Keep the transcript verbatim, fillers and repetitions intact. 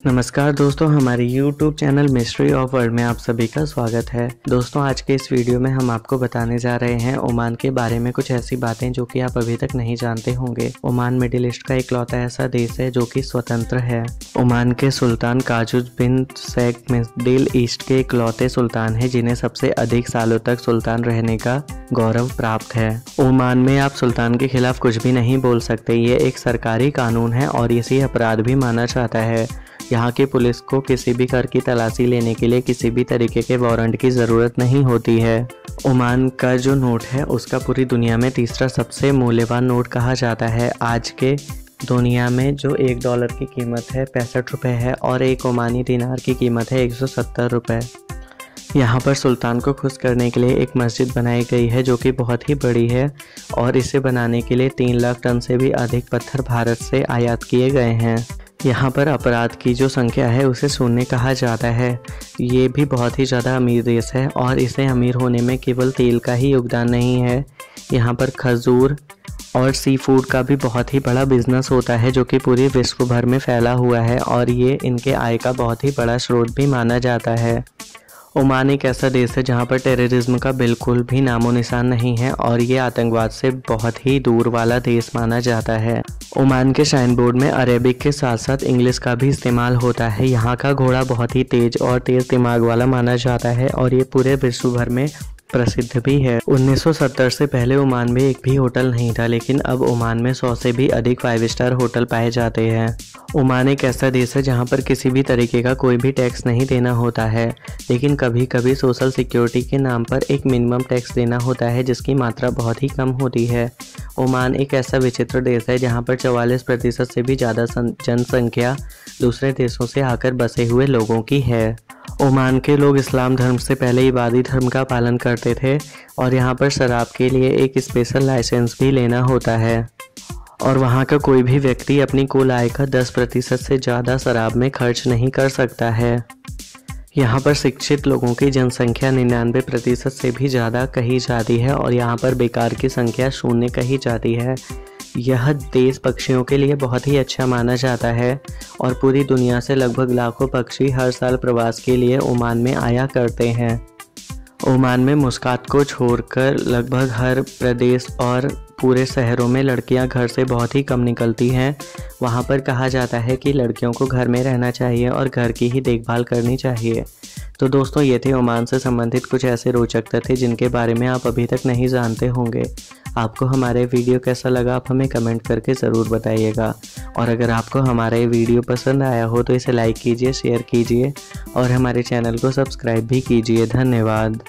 नमस्कार दोस्तों, हमारे YouTube channel mystery of world में आप सभी का स्वागत है। दोस्तों, आज के इस वीडियो में हम आपको बताने जा रहे हैं ओमान के बारे में कुछ ऐसी बातें जो कि आप अभी तक नहीं जानते होंगे। ओमान मिडिल ईस्ट का इकलौता ऐसा देश है जो कि स्वतंत्र है। ओमान के सुल्तान Qaboos bin Said Middle East के इकलौते सुल्तान हैं जिन्हें सबसे अधिक सालों तक सुल्तान रहने का गौरव प्राप्त है। ओमान में आप सुल्तान के खिलाफ कुछ भी नहीं बोल सकते। ये एक सरकारी कानून है और इसे अपराध भी माना जाता है। यहाँ की पुलिस को किसी भी घर की तलाशी लेने के लिए किसी भी तरीके के वारंट की ज़रूरत नहीं होती है। ओमान का जो नोट है उसका पूरी दुनिया में तीसरा सबसे मूल्यवान नोट कहा जाता है। आज के दुनिया में जो एक डॉलर की कीमत है पैंसठ रुपये है और एक ओमानी दिनार की कीमत है एक सौ सत्तर रुपये। यहाँ पर सुल्तान को खुश करने के लिए एक मस्जिद बनाई गई है जो कि बहुत ही बड़ी है और इसे बनाने के लिए तीन लाख टन से भी अधिक पत्थर भारत से आयात किए गए हैं। यहाँ पर अपराध की जो संख्या है उसे शून्य कहा जाता है। ये भी बहुत ही ज़्यादा अमीर देश है और इसे अमीर होने में केवल तेल का ही योगदान नहीं है। यहाँ पर खजूर और सी फूड का भी बहुत ही बड़ा बिजनेस होता है जो कि पूरे विश्व भर में फैला हुआ है और ये इनके आय का बहुत ही बड़ा स्रोत भी माना जाता है। ओमान एक ऐसा देश है जहाँ पर टेररिज्म का बिल्कुल भी नामो निशान नहीं है और ये आतंकवाद से बहुत ही दूर वाला देश माना जाता है। ओमान के साइन बोर्ड में अरेबिक के साथ साथ इंग्लिश का भी इस्तेमाल होता है। यहाँ का घोड़ा बहुत ही तेज और तेज दिमाग वाला माना जाता है और ये पूरे विश्व भर में प्रसिद्ध भी है। उन्नीस सौ सत्तर से पहले ओमान में एक भी होटल नहीं था, लेकिन अब ओमान में सौ से भी अधिक फाइव स्टार होटल पाए जाते हैं। ओमान एक ऐसा देश है जहां पर किसी भी तरीके का कोई भी टैक्स नहीं देना होता है, लेकिन कभी कभी सोशल सिक्योरिटी के नाम पर एक मिनिमम टैक्स देना होता है जिसकी मात्रा बहुत ही कम होती है। ओमान एक ऐसा विचित्र देश है जहाँ पर चवालीस प्रतिशत से भी ज़्यादा जनसंख्या दूसरे देशों से आकर बसे हुए लोगों की है। ओमान के लोग इस्लाम धर्म से पहले इबादी धर्म का पालन करते थे और यहाँ पर शराब के लिए एक स्पेशल लाइसेंस भी लेना होता है और वहाँ का कोई भी व्यक्ति अपनी कुल आय का दस प्रतिशत से ज़्यादा शराब में खर्च नहीं कर सकता है। यहाँ पर शिक्षित लोगों की जनसंख्या निन्यानवे प्रतिशत से भी ज़्यादा कही जाती है और यहाँ पर बेकार की संख्या शून्य कही जाती है। यह देश पक्षियों के लिए बहुत ही अच्छा माना जाता है और पूरी दुनिया से लगभग लाखों पक्षी हर साल प्रवास के लिए ओमान में आया करते हैं। ओमान में मुस्कात को छोड़कर लगभग हर प्रदेश और पूरे शहरों में लड़कियां घर से बहुत ही कम निकलती हैं। वहां पर कहा जाता है कि लड़कियों को घर में रहना चाहिए और घर की ही देखभाल करनी चाहिए। तो दोस्तों, ये थे ओमान से संबंधित कुछ ऐसे रोचक तथ्य जिनके बारे में आप अभी तक नहीं जानते होंगे। आपको हमारे वीडियो कैसा लगा आप हमें कमेंट करके ज़रूर बताइएगा और अगर आपको हमारा ये वीडियो पसंद आया हो तो इसे लाइक कीजिए, शेयर कीजिए और हमारे चैनल को सब्सक्राइब भी कीजिए। धन्यवाद।